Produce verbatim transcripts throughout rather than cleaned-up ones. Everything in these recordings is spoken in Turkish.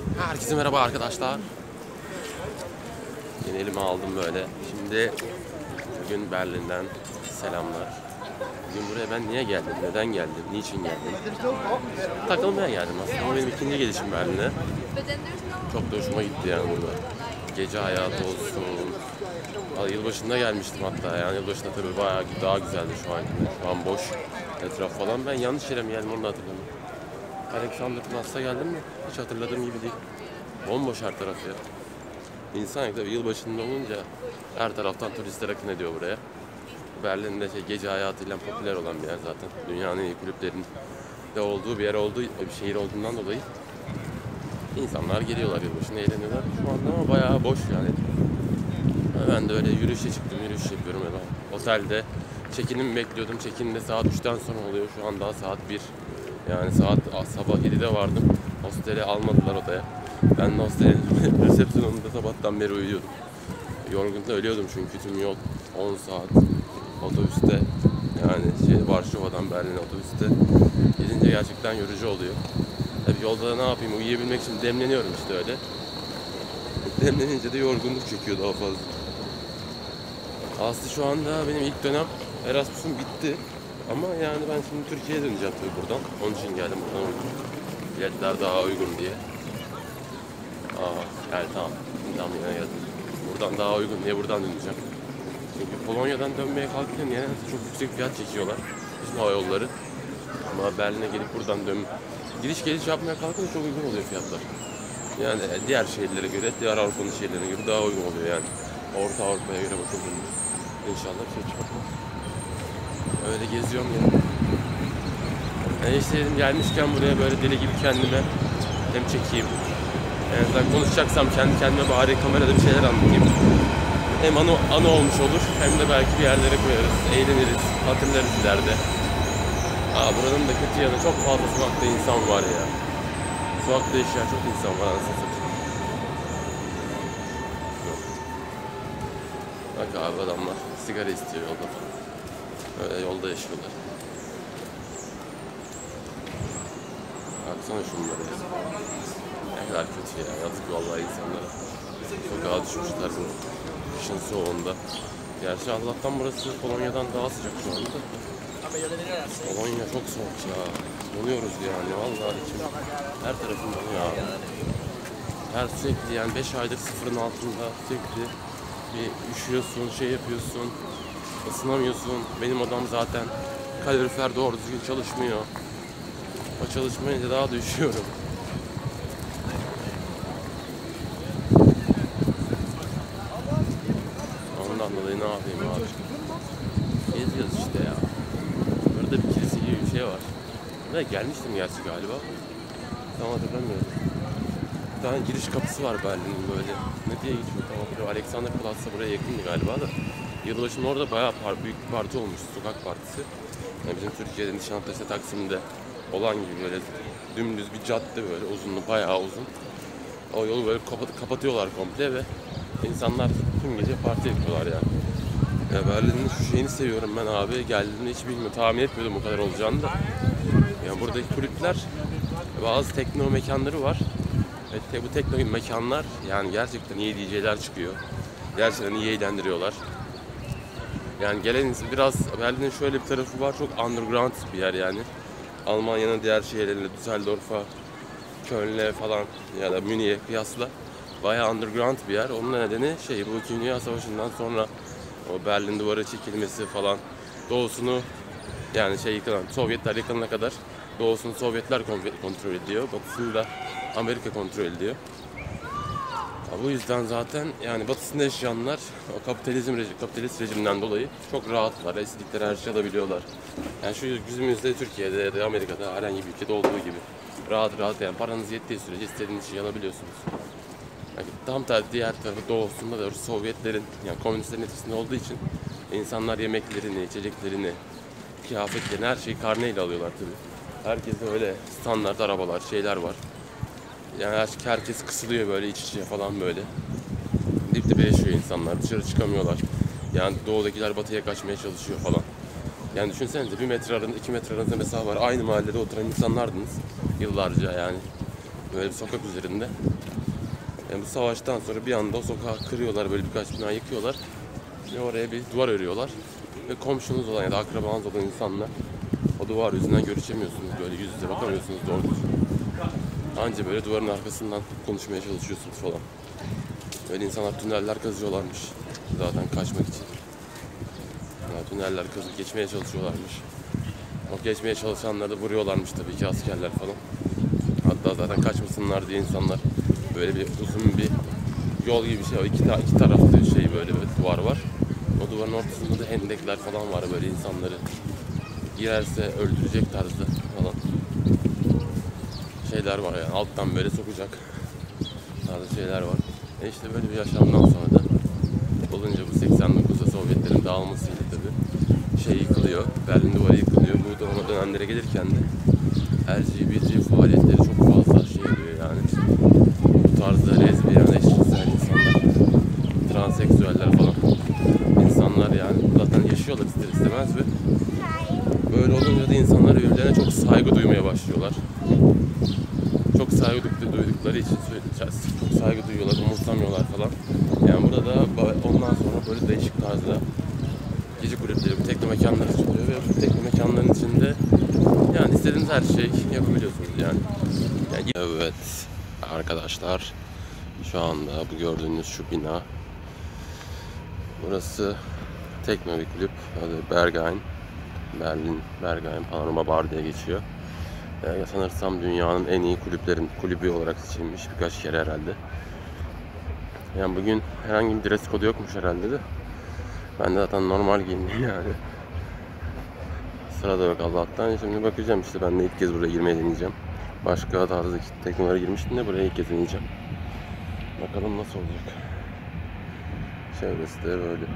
Herkese merhaba arkadaşlar. Yeni elime aldım böyle. Şimdi bugün Berlin'den selamlar. Bugün buraya ben niye geldim, neden geldim, niçin geldim? Takılmaya geldim aslında. Ama benim ikinci gelişim Berlin'e. Çok da hoşuma gitti yani burada. Gece hayatı olsun. Yılbaşında gelmiştim hatta, yani yılbaşında tabii bayağı daha güzeldi şu an. Şu an boş etraf falan. Ben yanlış yere mi geldim onu da hatırlamıyorum. Alexanderplatz'a geldim mi? Hiç hatırladığım gibi değil. Bomboş her taraf ya. İnsan tabii yılbaşında olunca her taraftan turistler akın ediyor buraya. Berlin'de şey, gece hayatıyla popüler olan bir yer zaten. Dünyanın en iyi kulüplerinin de olduğu bir yer olduğu, bir şehir olduğundan dolayı insanlar geliyorlar yılbaşında, eğleniyorlar. Şu anda ama bayağı boş yani. Ben de öyle yürüyüşe çıktım, yürüyüş yapıyorum ya da otelde check-in'imi bekliyordum. Check-in de saat üçten sonra oluyor. Şu an daha saat bir. Yani saat sabah yedide vardım. Hosteli almadılar odaya. Ben de hostelin resepsiyonunda sabahtan beri uyuyordum. Yorgunlukla ölüyordum çünkü tüm yol on saat otobüste, yani şey, Varşova'dan Berlin'e otobüste gidince gerçekten yorucu oluyor. Tabii yolda da ne yapayım, uyuyabilmek için demleniyorum işte öyle. Demlenince de yorgunluk çekiyor daha fazla. Aslında şu anda benim ilk dönem Erasmus'um bitti. Ama yani ben şimdi Türkiye'ye döneceğim tabii buradan. Onun için geldim, buradan uygun. Biletler daha uygun diye. Aa, yani tamam. Tam yine geldim. Buradan daha uygun diye buradan döneceğim. Çünkü Polonya'dan dönmeye kalkarken yani çok yüksek fiyat çekiyorlar bizim hava yolları. Ama Berlin'e gelip buradan dön, gidiş geliş yapmaya kalkınca çok uygun oluyor fiyatlar. Yani diğer şehirlere göre, diğer Avrupa'nın şehirlerine göre daha uygun oluyor yani. Orta Avrupa'ya göre bakıldığında. İnşallah bir şey çıkmaz. Öyle geziyorum ya. Yani işte dedim, gelmişken buraya böyle deli gibi kendime hem çekeyim. Yani ben konuşacaksam kendi kendime bari kamerada bir şeyler anlatayım. Hem anı, anı olmuş olur, hem de belki bir yerlere koyarız, eğleniriz, hatırlarız ileride. Aa, buranın da kötü yanı, çok fazla sokakta insan var ya. Sokakta yaşayan çok insan var anasını satayım. Yok. Bak abi, adamlar sigara istiyor yolda falan. Öyle yolda yaşıyorlar. Baksana şunlara ya. Ne kadar kötü ya. Yazık vallahi insanlara. Sokağa düşmüşler bu kışın soğuğunda. Gerçi Allah'tan burası Polonya'dan daha sıcak şu anda. Polonya çok soğuk ya. Donuyoruz yani vallahi içim. Her tarafım donuyor abi. Her sürekli yani beş aydır sıfırın altında sürekli bir üşüyorsun, şey yapıyorsun. Isınamıyorsun. Benim odam zaten kalorifer doğru düzgün çalışmıyor. O çalışmayınca daha da üşüyorum. Ondan dolayı ne yapayım abi? Geziyoruz işte ya. Burada bir kilise gibi bir şey var. Buraya gelmiştim gerçi galiba. Tam hatırlamıyorum. Bir tane giriş kapısı var Berlin'in böyle. Ne diye geçiyor tam hatırlamıyorum. Alexanderplatz'a buraya yakındı galiba da. Yılbaşında orada bayağı par büyük bir parti olmuştu, sokak partisi. Yani bizim Türkiye'de Nişantaşı, Taksim'de olan gibi böyle dümdüz bir cadde, böyle uzunluğu bayağı uzun. O yolu böyle kapat kapatıyorlar komple ve insanlar tüm gece parti yapıyorlar yani. Ya Berlin'in şu şeyini seviyorum ben abi. Geldiğimde hiç bilmiyorum, tahmin etmiyordum bu kadar olacağını da. Yani buradaki kulüpler, bazı tekno mekanları var. Ve te bu tekno mekanlar yani gerçekten iyi D J'ler çıkıyor. Gerçekten iyi eğlendiriyorlar. Yani gelen biraz, Berlin'in şöyle bir tarafı var, çok underground bir yer yani. Almanya'nın diğer şehirlerine, Düsseldorf'a, Köln'e falan ya da Münih'e kıyasla bayağı underground bir yer. Onun nedeni şey, bu İkinci Dünya Savaşı'ndan sonra o Berlin Duvarı çekilmesi falan, doğusunu yani şey yıkılan, Sovyetler yıkılana kadar doğusunu Sovyetler kontrol ediyor, batısını da Amerika kontrol ediyor. Bu yüzden zaten yani batısında yaşayanlar o kapitalizm rejim, kapitalist rejimden dolayı çok rahatlar, istedikleri her şeyi alabiliyorlar. Yani şu yüzümüzde Türkiye'de ya da Amerika'da herhangi bir ülkede olduğu gibi rahat rahat, yani paranız yettiği sürece istediğiniz şeyi alabiliyorsunuz. Yani tam tersi diğer tarafı doğusunda da Sovyetlerin, yani komünistlerin etkisinde olduğu için insanlar yemeklerini, içeceklerini, kıyafetlerini, her şeyi karneyle alıyorlar tabii. Herkeste öyle standart arabalar, şeyler var. Yani herkes kısılıyor böyle iç içe falan böyle. Dip dibe yaşıyor insanlar, dışarı çıkamıyorlar. Yani doğudakiler batıya kaçmaya çalışıyor falan. Yani düşünsenize, bir metre aranızda, iki metre aranızda mesafe var. Aynı mahallede oturan insanlardınız yıllarca yani. Böyle bir sokak üzerinde. Yani bu savaştan sonra bir anda o sokağı kırıyorlar, böyle birkaç bina yıkıyorlar. Ve oraya bir duvar örüyorlar. Ve komşunuz olan ya da akrabanız olan insanla o duvar yüzünden görüşemiyorsunuz. Böyle yüz yüze bakamıyorsunuz doğru düzgün. Anca böyle duvarın arkasından konuşmaya çalışıyorsunuz falan. Böyle insanlar tüneller kazıyorlarmış. Zaten kaçmak için. Yani tüneller kazıp geçmeye çalışıyorlarmış. O geçmeye çalışanları da vuruyorlarmış tabii ki askerler falan. Hatta zaten kaçmasınlar diye insanlar böyle bir uzun bir yol gibi bir şey var. İki, ta iki tarafta şey böyle bir duvar var. O duvarın ortasında da hendekler falan var, böyle insanları girerse öldürecek tarzda falan şeyler var yani, alttan böyle sokacak tarzı şeyler var. E işte böyle bir yaşamdan sonra da olunca bu seksen dokuzda Sovyetlerin dağılmasıyla tabii şey yıkılıyor, Berlin duvarı yıkılıyor. Bu dönemlere gelirken de L G B T faaliyetleri çok fazla şey oluyor yani. Bu tarzda lezbiyen, eşcinsel insanlar, transseksüeller falan insanlar yani zaten yaşıyorlar ister istemez ve böyle olunca da insanlar birbirlerine çok saygı duymaya başlıyorlar. Çok saygı duydukları için çok saygı duyuyorlar, umursamıyorlar falan. Yani burada da ondan sonra böyle değişik tarzda gece kulüpleri, bu tekno mekanları açılıyor ve bu tekno mekanların içinde yani istediğiniz her şeyi yapabiliyorsunuz yani. yani. Evet arkadaşlar, şu anda bu gördüğünüz şu bina, burası tekno bir kulüp, adı Berghain, Berlin Berghain Panorama Bar diye geçiyor. Yani sanırsam dünyanın en iyi kulüplerin kulübü olarak seçilmiş birkaç kere herhalde. Yani bugün herhangi bir dress kodu yokmuş herhalde de. Ben de zaten normal giyindim yani. Sırada yok Allah'tan. Şimdi bakacağım işte, ben de ilk kez buraya girmeyi deneyeceğim. Başka tarzdaki teknolara girmiştim de buraya ilk kez deneyeceğim. Bakalım nasıl olacak. Çevresi de böyle.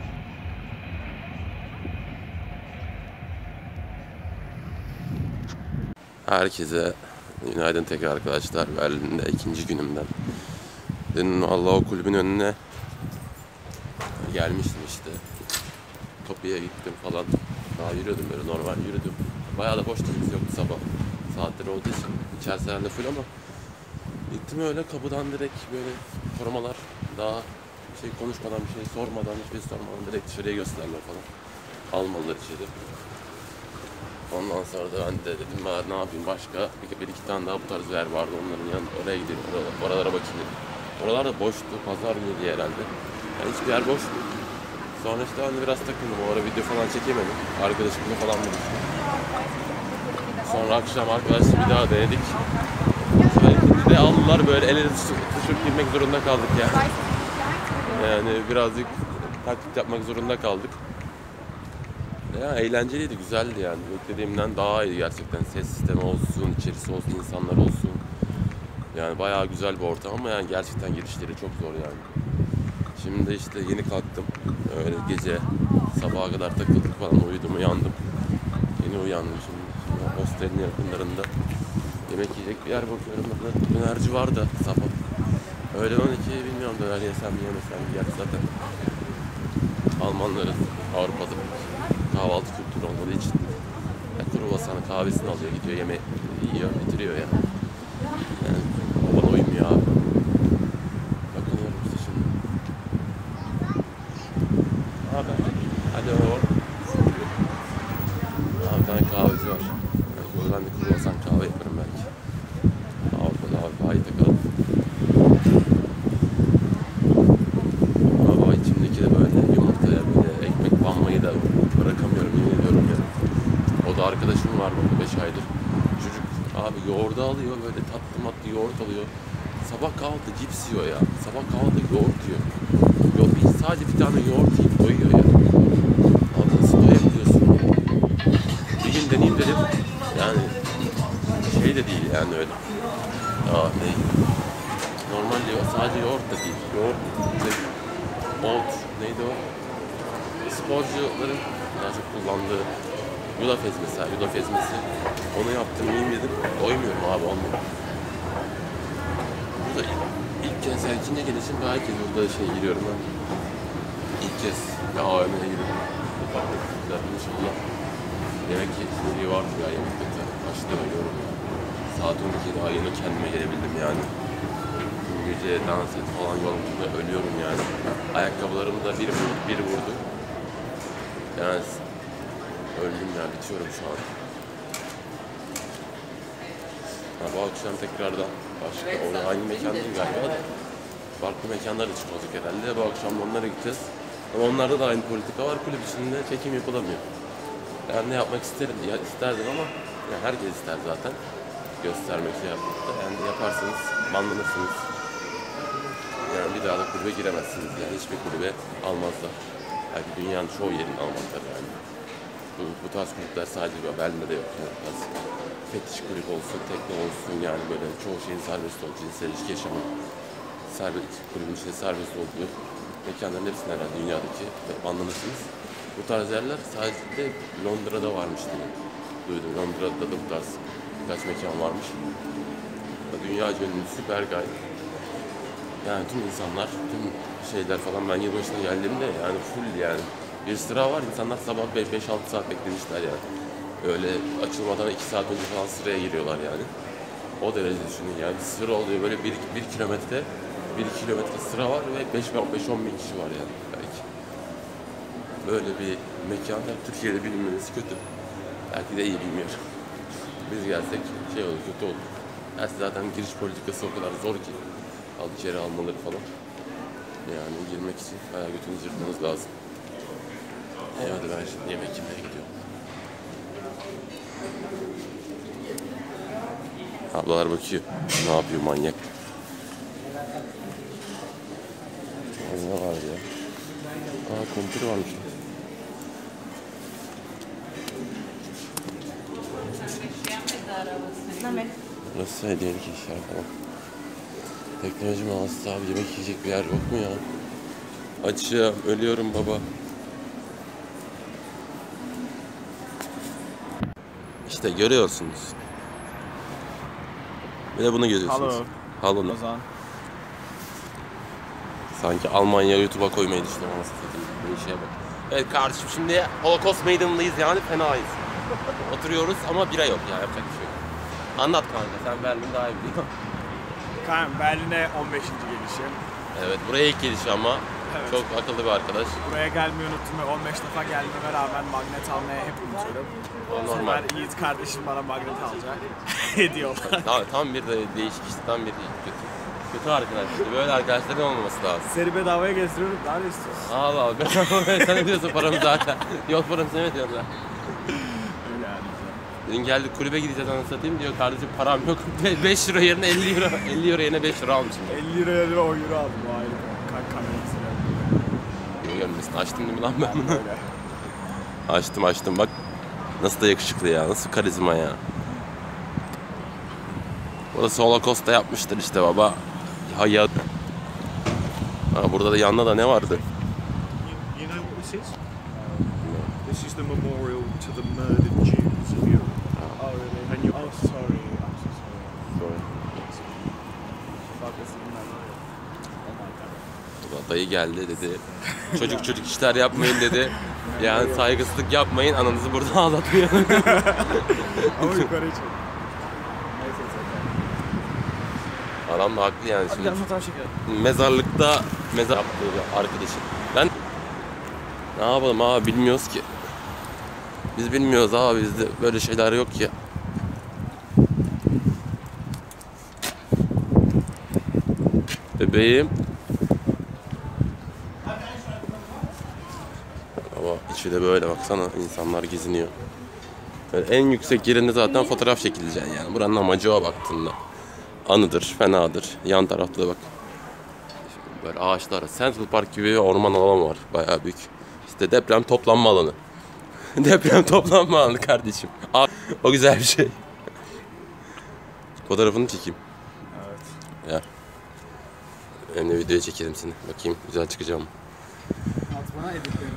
Herkese günaydın tekrar arkadaşlar. Berlin'de ikinci günümden. Dün Allah o kulübün önüne gelmiştim işte. Kapıya gittim falan. Daha yürüyordum, böyle normal yürüdüm. Bayağı da boş, kimse yoktu sabah. Saatleri olduğu için. İçerisi herhalde full ama gittim öyle kapıdan direkt böyle korumalar, daha şey konuşmadan, bir şey sormadan, hiçbir şey sormadan direkt dışarıya gösterdiler falan. Almalılar içeri. Ondan sonra da ben de dedim ben ne yapayım, başka bir, bir iki tane daha bu tarz yer vardı, onların yanına oraya gideyim, oralara, oralara bakayım. Oralar da boştu, pazar günü diye herhalde. Yani hiçbir yer boştu. Sonra işte ben de biraz takıldım, o ara video falan çekemedim. Arkadaşımla falan buluştum. Sonra akşam arkadaşla bir daha denedik. Bir de aldılar böyle, el ele tutuşup girmek zorunda kaldık yani. Yani birazcık taklit yapmak zorunda kaldık. Ya eğlenceliydi, güzeldi yani. Beklediğimden daha iyi gerçekten. Ses sistemi olsun, içerisi olsun, insanlar olsun. Yani bayağı güzel bir ortam ama yani gerçekten girişleri çok zor yani. Şimdi işte yeni kalktım. Öyle gece sabaha kadar takıldık falan, uyudum, uyandım. Yeni uyandım şimdi. Şimdi hostelin yakınlarında yemek yiyecek bir yer bakıyorum. Burada dönerci var da sabah. Öğlen on iki bilmiyorum, döner yesem mi yemesem mi. Gerçi zaten Almanların Avrupa'da kahvaltı kültürü olmadığı için yani kruvasanı, kahvesini alıyor, gidiyor, yemeği yiyor, bitiriyor ya. Yani bana uymuyor abi. Bakıyorum işte şimdi. Abi hadi o. Abi bir tane kahveci var. Yani ben de kruvasan kahve yaparım belki. Avrupa'da Avrupa'yı takalım. Ama içimdeki de böyle yumurtaya böyle ekmek banmayı da bırakamıyorum, yemin ediyorum ya. O da arkadaşım var burada beş aydır. Çocuk abi yoğurdu alıyor, böyle tatlı matlı yoğurt alıyor. Sabah kahvaltı cips yiyor ya. Sabah kahvaltı yoğurt yiyor. Yok, sadece bir tane yoğurt yiyip doyuyor ya. Abi nasıl doyabiliyorsun? Bir gün deneyeyim dedim. Yani şey de değil yani öyle. Aa ne? Normal diyor, sadece yoğurt da değil. Yoğurt, oat, neydi o? Sporcuların daha çok kullandığı yulaf ezmesi, yulaf ezmesi. Onu yaptım, yiyeyim dedim. Doymuyorum abi, olmuyor. Burada ilk kez, yani ikinci gelişim daha ilk kez burada şey giriyorum ben. İlk kez bir A V M'ye giriyorum. Ufak bir inşallah. Demek ki iyi vardır ya yemekte. Başta ölüyorum ya. Saat on iki daha yeni kendime gelebildim yani. Dün gece dans et falan yolunda ölüyorum yani. Ayakkabılarım da bir vurdu, bir vurdu. Yani öldüm ya, bitiyorum şu an. Ha, bu akşam tekrardan başka, orada aynı mekan değil galiba da farklı mekanlara çıkacak herhalde. Bu akşam da onlara gideceğiz. Ama onlarda da aynı politika var. Kulüp içinde çekim yapılamıyor. Yani ne yapmak isterim ya, isterdim ama yani herkes ister zaten. Göstermek, şey yapmak da. Yani yaparsanız banlanırsınız. Yani bir daha da kulübe giremezsiniz. Yani hiçbir kulübe almazlar. Belki dünyanın çoğu yerini almazlar yani. Bu, bu tarz kulüpler sadece Berlin'de de yok. Yani fetiş kulüp olsun, tekne olsun, yani böyle çoğu şeyin serbest olduğu, cinsel ilişki yaşamı serbest, kulübün içinde serbest olduğu mekanların hepsine herhalde dünyadaki anlanırsınız. Bu tarz yerler sadece Londra'da varmış diye duydum. Londra'da da bu tarz birkaç mekan varmış. Dünya ünlü süper guy. Yani tüm insanlar, tüm şeyler falan, ben yılbaşına geldiğimde yani full yani. Bir sıra var, insanlar sabah beş altı saat beklemişler yani. Öyle açılmadan iki saat önce falan sıraya giriyorlar yani. O derece düşünün yani, sıra oluyor böyle bir, bir kilometre, bir kilometre sıra var ve beş on bin kişi var yani belki. Böyle bir mekanda Türkiye'de bilinmemesi kötü. Belki de iyi, bilmiyorum. Biz gelsek şey olur, kötü olur. Yani zaten giriş politikası o kadar zor ki. Al içeri almaları falan. Yani girmek için bayağı götünüzü yırtmanız lazım. E hadi ben şimdi yemek yemeye gidiyorum. Ablalar bakıyor. Ne yapıyor manyak? Ne var ya? Aa, kompür varmış. Burası hediyelik işler falan. Teknoloji mağazası abi, yemek yiyecek bir yer yok mu ya? Açım, ölüyorum baba. İşte görüyorsunuz. Bir de bunu görüyorsunuz. Hallo. Hallo. Sanki Almanya YouTube'a koymayı düşünüyorum. Bu işe bak. Evet kardeşim, şimdi Holocaust Meydanı'ndayız yani, fenayız. Oturuyoruz ama bira yok yani, yapacak bir şey yok. Anlat kanka, sen Berlin daha iyi biliyorsun. Kanka Berlin'e on beşinci gelişim. Evet, buraya ilk gelişi ama Evet. çok akıllı bir arkadaş. Buraya gelmeyi unuttum ve on beş defa gelmeme rağmen magnet almaya hep unutuyorum. O Bu normal. sefer Yiğit kardeşim bana magnet alacak. Hediye olarak. Tam, tam bir de değişik işte, tam bir kötü. Kötü arkadaş işte, böyle arkadaşların olmaması lazım. Seni bedavaya gezdiriyorum, daha ne istiyorsun? Allah Allah, ben sen ne diyorsun, paramı zaten. Yol paramı sen ödüyorsun lan. Öyle yani. Dün geldik kulübe gideceğiz, anasını satayım diyor, kardeşim param yok. beş euro yerine elli euro, elli euro yerine beş euro almışım. elli liraya lira on euro aldım, o ayrı. Kanka kamerasıyla. Görmüşsün, açtım değil mi lan ben bunu? Öyle. Açtım açtım bak. Nasıl da yakışıklı ya, nasıl karizma ya. Burası Holocaust'ta yapmıştır işte baba. Ya ya. Ha, burada da yanında da ne vardı? You, you know what this is? This is the memorial to the murdered Jews of Europe. Oh really? And you, Oh sorry, I'm so sorry. Fuck, this is my life. Oh my god. Burada dayı geldi dedi. Çocuk çocuk işler yapmayın dedi. Yani saygısızlık yapmayın, ananızı burada ağlatmayın. Ama yukarı çık. Neyse, it's Adam da haklı yani okay. şimdi. Gel fotoğraf çekelim. Mezarlıkta mezar yaptığı bir arkadaşım. Ben ne yapalım abi, bilmiyoruz ki. Biz bilmiyoruz abi, bizde böyle şeyler yok ki. Bebeğim. Ama içi de böyle, baksana, insanlar geziniyor. Böyle en yüksek yerinde zaten fotoğraf çekileceksin yani. Buranın amacı o baktığında. Anıdır, fenadır. Yan tarafta da bak. Böyle ağaçlar. Central Park gibi bir orman alanı var. Bayağı büyük. İşte deprem toplanma alanı. Deprem toplanma alanı kardeşim. O güzel bir şey. Fotoğrafını çekeyim. Evet. Ya. Hem de videoya çekelim seni. Bakayım güzel çıkacağım. At bana editlerim.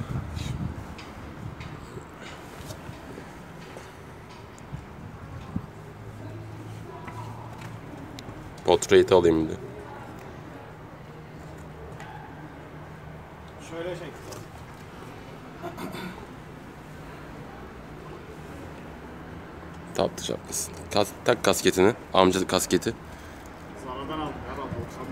Portrait alayım bir de. Şöyle çek. Taptı şapkası. Kas, tak kasketini. Amca kasketi. Zara'dan aldım ya ben doksan.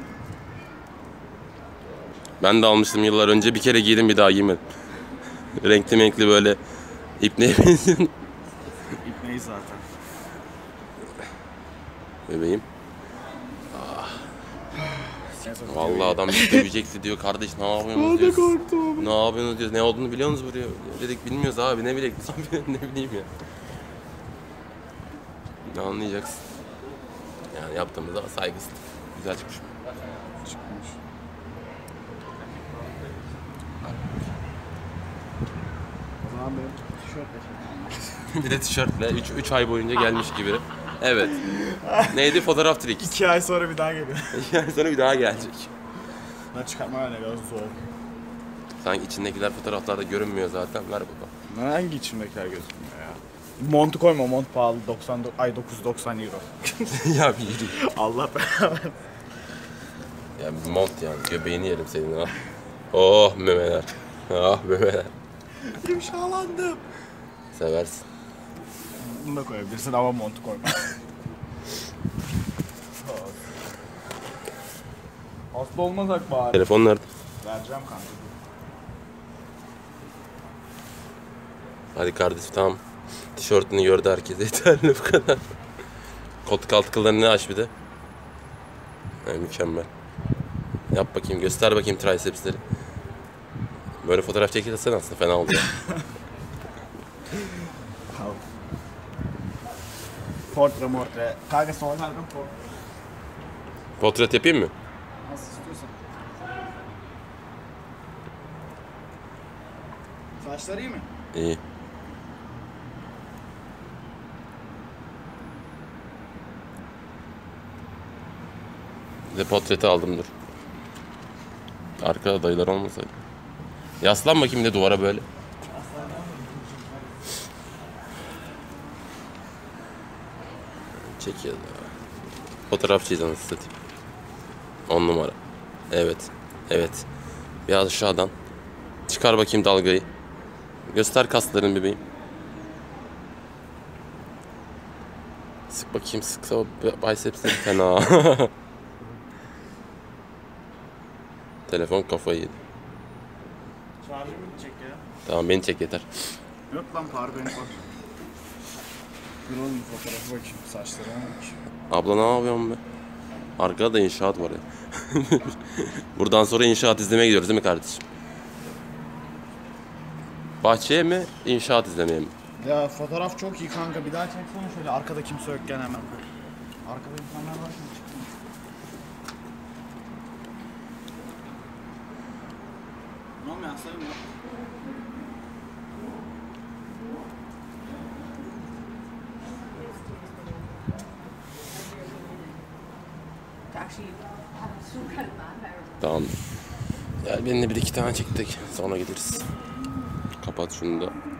Ben de almıştım yıllar önce. Bir kere giydim, bir daha giymedim. Renkli renkli böyle ipneye benziyor. İpneyi zaten. Bebeğim. Vallahi adam bizi dövecekti diyor. Kardeş ne yapıyorsunuz diyor. korktum. Ne yapıyorsunuz diyor. Ne olduğunu biliyor musunuz buraya? Dedik bilmiyoruz abi. Ne bilek abi. Ne bileyim ya. Ne anlayacaksın? Yani yaptığımızda saygısızlık. Güzel çıkmış. Çıkmış. O zaman benim tişörtle çekmem. Bir de tişörtle üç ay boyunca gelmiş gibi. Evet. Neydi? Fotoğraf trik. İki ay sonra bir daha geliyor. Yani sonra bir daha gelecek. Ben çıkartmam ne kadar zor. Sanki içindekiler fotoğraflarda görünmüyor zaten. Ver bakalım. Hangi içimdekiler gözükmüyor ya? Montu koyma, mont pahalı doksan ay dokuz yüz doksan euro. Ya bir yürü. Allah belanı. Ya bir mont yani. Göbeğini yerim senin ha. Oh memeler. Ah memeler. İmşalandım. Seversin. Bunu da koyabilirsin ama montu koyma. Hasta olmasak bari. Telefon nerede? Vereceğim kanka. Hadi kardeşim tamam. Tişörtünü gördü herkes. Yeterli bu kadar. Koltuk altı kıllarını aç bir de. Yani mükemmel. Yap bakayım, göster bakayım tricepsleri. Böyle fotoğraf çekilirsen aslında fena oldu ya. Portre mortre. Kanka sol kalbim portre. Portret yapayım mı? Nasıl istiyorsan. Saçları iyi mi? İyi. Bir de portreti aldım dur. Arkada dayılar olmasaydı. Yaslan bakayım de duvara böyle. Çekiyor da. Fotoğrafçıyız anasını satayım. On numara. Evet. Evet. Biraz aşağıdan. Çıkar bakayım dalgayı. Göster kaslarını bebeğim. Sık bakayım, sıksa o bicepsleri fena. Telefon kafayı yedi. Şarjım bitecek ya. Tamam beni çek yeter. Yok lan powerbank var. Dur oğlum fotoğrafı bakayım. Saçlarına bakayım. Abla ne yapıyorsun be? Arkada da inşaat var ya. Buradan sonra inşaat izlemeye gidiyoruz değil mi kardeşim? Bahçeye mi, inşaat izlemeye mi? Ya fotoğraf çok iyi kanka. Bir daha çeksene şöyle. Arkada kimse yokken hemen. Arkada insanlar var şimdi. Ne olmuyor aslanım ya? Actually, have some kind of man there. Tamam. Ya benimle bir iki tane çektik. Sonra gideriz. Kapat şunu da.